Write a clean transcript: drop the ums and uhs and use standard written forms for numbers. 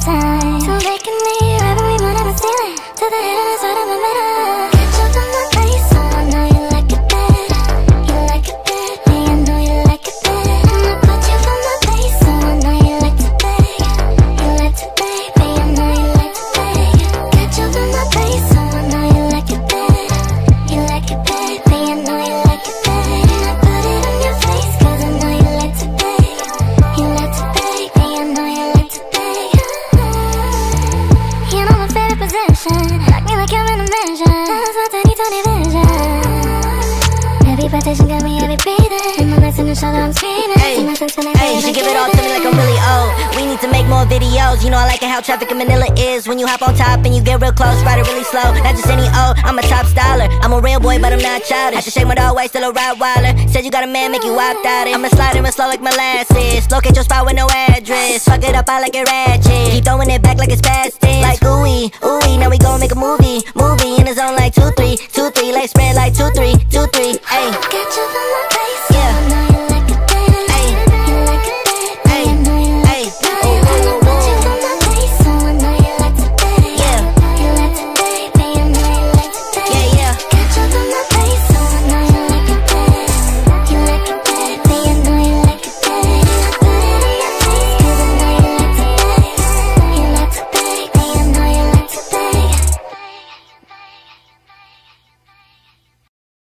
time. So making me every one in the ceiling, to the head and the side of my middle. Catch up on my face, so I know you like it bad. You like it bad, me, I know you like it bad. I'ma put you on my face, so I know you like to beg. You like to beg, me, I know you like to beg. Catch up on my face, so I know you like it bad. You like it bad, me, I know you like it bad. And I put it on your face, cause I know you like to beg. You like to beg, me, I know you like to beg. You know my favorite position, rock me like I'm in a mansion. That's my tiny, tiny vision. Heavy rotation got me heavy breathing. In my legs in the shoulder, I'm screaming. Hey, you should give it all to me like I'm really old. We need to make more videos. You know I like it how traffic in Manila is. When you hop on top and you get real close, ride it really slow. Not just any old, I'm a top styler. I'm a real boy, but I'm not childish. I should shake my dog way, still a Rottweiler. Said you got a man, make you opt out it. I'ma slide in real slow like molasses. Locate your spot with no address. Fuck it up, I like it ratchet. Keep throwing it back like it's past tense. Like ooey, ooey, now we gon' make a movie. Movie in the zone like 2-3, 2-3. Like spread like 2-3, 2-3. Ayy. Catch up on my